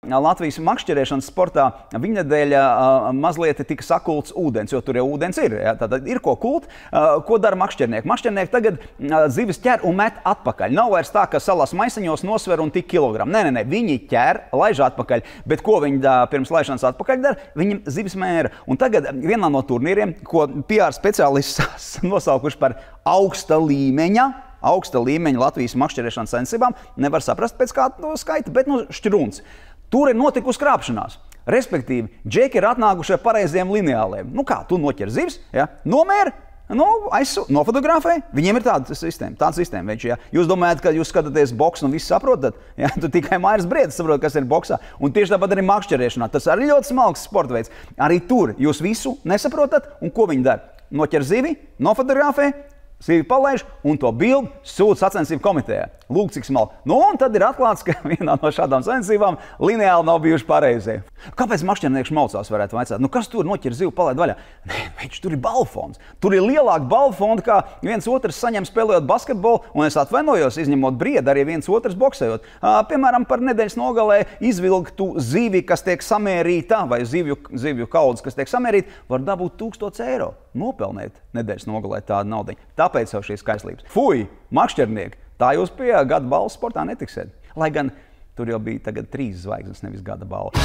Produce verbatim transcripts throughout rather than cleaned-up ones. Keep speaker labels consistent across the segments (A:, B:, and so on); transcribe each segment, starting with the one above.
A: Latvijas makšķerēšanas sportā viņnedēļ mazliet tika sakults ūdens, jo tur jau ūdens ir. Ja? Tātad ir ko kult. Ko dara makšķernieki? Makšķernieki tagad zivis ķer un met atpakaļ. Nav vairs tā, ka salās maisiņos nosver un tik kilogramu. Nē, nē, nē, viņi ķer, laiž atpakaļ. Bet ko viņi dā, pirms laišanas atpakaļ dara? Viņi zivis mēra. Un tagad vienā no turnīriem, ko P R speciālists nosaukuši par augsta līmeņa, augsta līmeņa Latvijas makšķerēšanas sensībām, nevar saprast pēc kā to skaita, bet nu šķruns. Tur ir notikusi krāpšanās. Respektīvi, džeki ir atnākuši ar pareiziem lineāliem. Nu kā, tu noķer zivs, ja? Nomēri, nu, aizsu, nofotografēji. Viņiem ir tāda sistēma, tāda sistēma. Viņš, ja? Jūs domājat, ka jūs skatāties boksu un viss saprotat? Ja? Tu tikai Mairis Briedis saprot, kas ir boksā. Un tieši tāpat arī makšķerēšanā. Tas arī ļoti smalks sporta veids. Arī tur jūs visu nesaprotat. Un ko viņi dara? Noķer zivi, nofotografē, zivi palaiž un to bildi sūta sacensību komitejā. Lūk, cik smalki. Nu, un tad ir atklāts, ka vienā no šādām sacensībām lineāli nav bijuši pareizie. Kāpēc makšķernieks maucās varētu vaicāt? Nu, kas tur noķer zivu palaid vaļā? Nē, viņš tur ir balfonds. Tur ir lielāka balfonda, kā viens otrs saņem spēlējot basketbolu, un es atvainojos, izņemot Briedu, arī viens otrs boksējot. Piemēram, par nedēļas nogalē izvilktu zivi, kas tiek samērīta, vai zivju, zivju kaudzes, kas tiek samērīta, var dabūt tūkstots eiro. Nopelnēt nedēļas nogalē tādu naudiņu. Tāpēc jau šīs skaislības. Fuj, makšķernieki! Tā jūs pie gada balvas sportā netiksiet. Lai gan tur jau bija tagad trīs zvaigznes, nevis gada balva.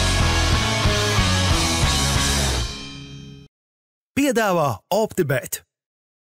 B: Piedāvā OptiBet.